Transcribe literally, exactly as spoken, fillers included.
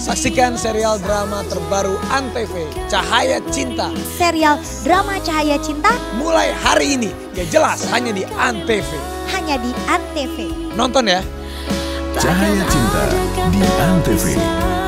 Saksikan serial drama terbaru Antv, Cahaya Cinta. Serial drama Cahaya Cinta Mulai hari ini, ya jelas hanya di Antv. hanya di Antv. Nonton ya. Cahaya Cinta di Antv.